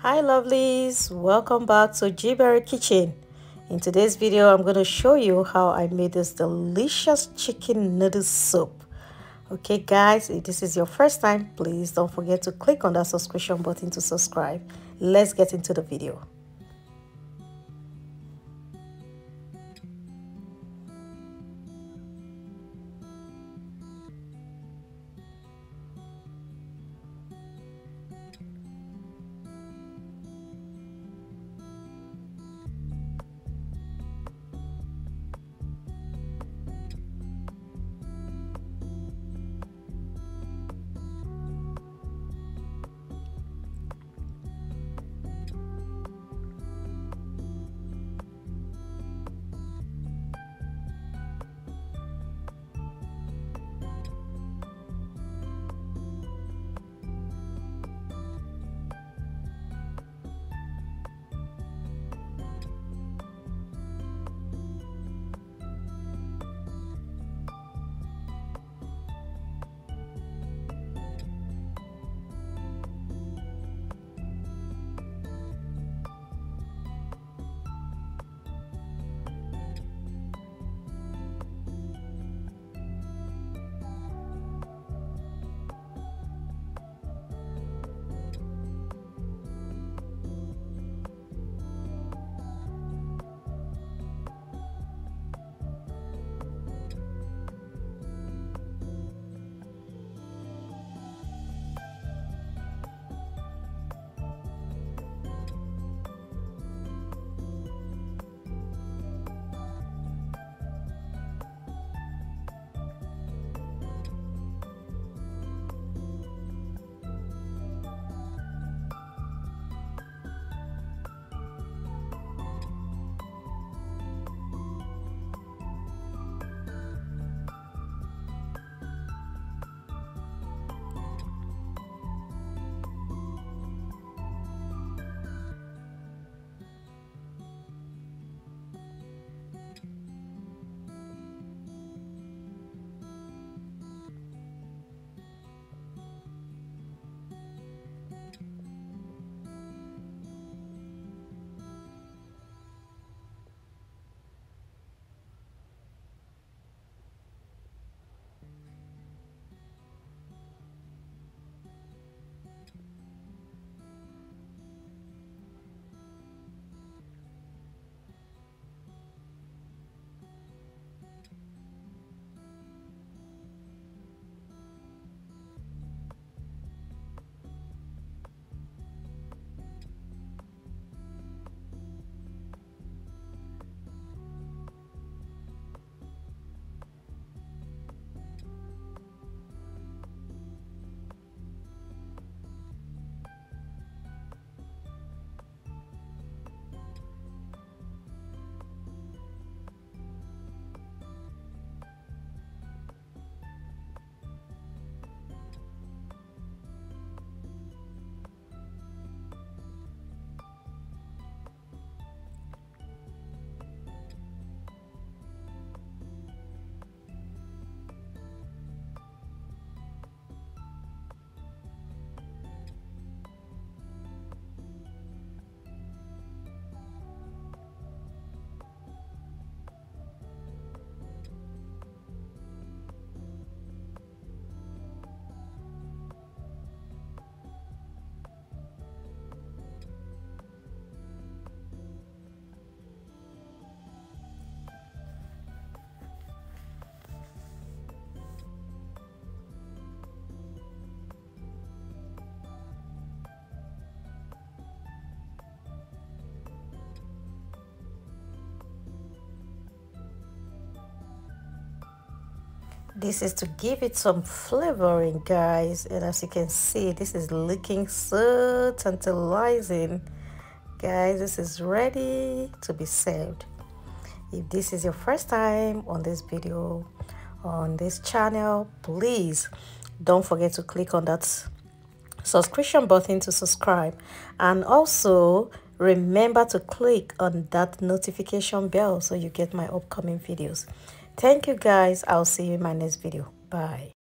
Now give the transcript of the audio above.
Hi lovelies, welcome back to Gberry Kitchen. In today's video I'm going to show you how I made this delicious chicken noodle soup. Okay guys, if this is your first time, please don't forget to click on that subscription button to subscribe. Let's get into the video. This is to give it some flavoring, guys, and as you can see, this is looking so tantalizing. Guys, this is ready to be served. If this is your first time on this video, on this channel, please don't forget to click on that subscription button to subscribe, and also remember to click on that notification bell so you get my upcoming videos. Thank you guys. I'll see you in my next video. Bye.